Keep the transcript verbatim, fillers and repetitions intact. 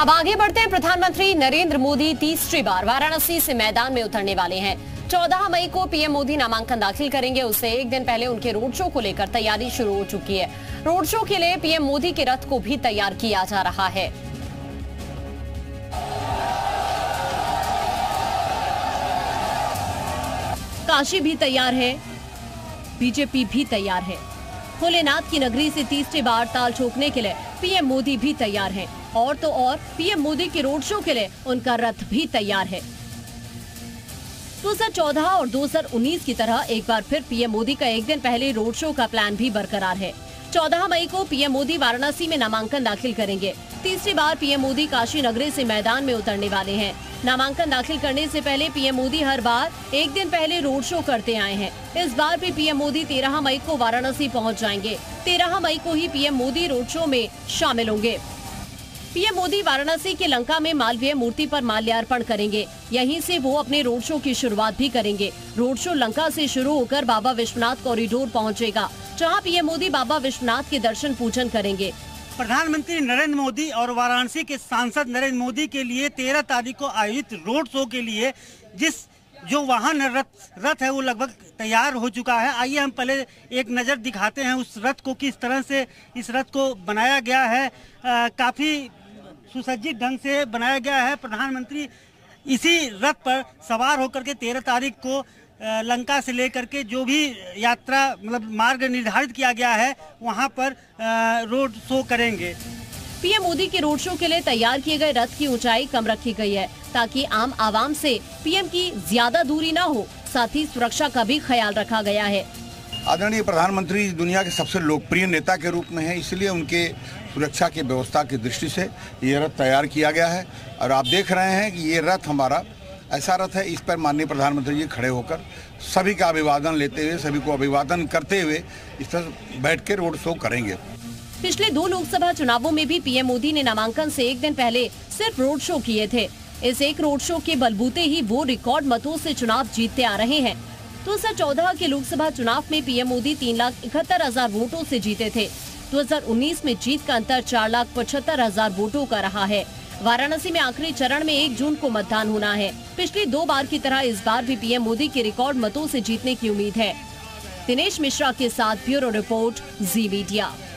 अब आगे बढ़ते हैं। प्रधानमंत्री नरेंद्र मोदी तीसरी बार वाराणसी से मैदान में उतरने वाले हैं। चौदह मई को पीएम मोदी नामांकन दाखिल करेंगे। उससे एक दिन पहले उनके रोड शो को लेकर तैयारी शुरू हो चुकी है। रोड शो के लिए पीएम मोदी के रथ को भी तैयार किया जा रहा है। काशी भी तैयार है, बीजेपी भी तैयार है। भोलेनाथ की नगरी से तीसरी बार ताल ठोकने के लिए पीएम मोदी भी तैयार हैं। और तो और पीएम मोदी के रोड शो के लिए उनका रथ भी तैयार है। दो हज़ार चौदह और दो हज़ार उन्नीस की तरह एक बार फिर पीएम मोदी का एक दिन पहले रोड शो का प्लान भी बरकरार है। चौदह मई को पीएम मोदी वाराणसी में नामांकन दाखिल करेंगे। तीसरी बार पीएम मोदी काशी नगरी से मैदान में उतरने वाले हैं। नामांकन दाखिल करने से पहले पीएम मोदी हर बार एक दिन पहले रोड शो करते आए हैं। इस बार भी पीएम मोदी तेरह मई को वाराणसी पहुंच जाएंगे। तेरह मई को ही पीएम मोदी रोड शो में शामिल होंगे। पीएम मोदी वाराणसी के लंका में मालवीय मूर्ति पर माल्यार्पण करेंगे। यहीं से वो अपने रोड शो की शुरुआत भी करेंगे। रोड शो लंका से शुरू होकर बाबा विश्वनाथ कॉरिडोर पहुंचेगा, जहां पीएम मोदी बाबा विश्वनाथ के दर्शन पूजन करेंगे। प्रधानमंत्री नरेंद्र मोदी और वाराणसी के सांसद नरेंद्र मोदी के लिए तेरह तारीख को आयोजित रोड शो के लिए जिस जो वाहन रथ रथ है वो लगभग तैयार हो चुका है। आइए हम पहले एक नज़र दिखाते हैं उस रथ को, किस तरह से इस रथ को बनाया गया है। आ, काफी सुसज्जित ढंग से बनाया गया है। प्रधानमंत्री इसी रथ पर सवार होकर के तेरह तारीख को लंका से लेकर के जो भी यात्रा मतलब मार्ग निर्धारित किया गया है वहां पर रोड शो करेंगे। पीएम मोदी के रोड शो के लिए तैयार किए गए रथ की ऊंचाई कम रखी गई है, ताकि आम आवाम से पीएम की ज्यादा दूरी न हो। साथ ही सुरक्षा का भी ख्याल रखा गया है। आदरणीय प्रधानमंत्री दुनिया के सबसे लोकप्रिय नेता के रूप में है, इसलिए उनके सुरक्षा की व्यवस्था की दृष्टि से ये रथ तैयार किया गया है। और आप देख रहे हैं कि ये रथ हमारा ऐसा रथ है, इस पर माननीय प्रधानमंत्री जी खड़े होकर सभी का अभिवादन लेते हुए, सभी को अभिवादन करते हुए इस पर बैठ के रोड शो करेंगे। पिछले दो लोकसभा चुनावों में भी पीएम मोदी ने नामांकन से एक दिन पहले सिर्फ रोड शो किए थे। इस एक रोड शो के बलबूते ही वो रिकॉर्ड मतों से चुनाव जीतते आ रहे हैं। दो हज़ार चौदह के लोकसभा चुनाव में पीएम मोदी तीन लाख इकहत्तर हजार वोटों से जीते थे। दो हज़ार उन्नीस में जीत का अंतर चार लाख पचहत्तर हजार वोटों का रहा है। वाराणसी में आखिरी चरण में एक जून को मतदान होना है। पिछली दो बार की तरह इस बार भी पीएम मोदी के रिकॉर्ड मतों से जीतने की उम्मीद है। दिनेश मिश्रा के साथ ब्यूरो रिपोर्ट, जी मीडिया।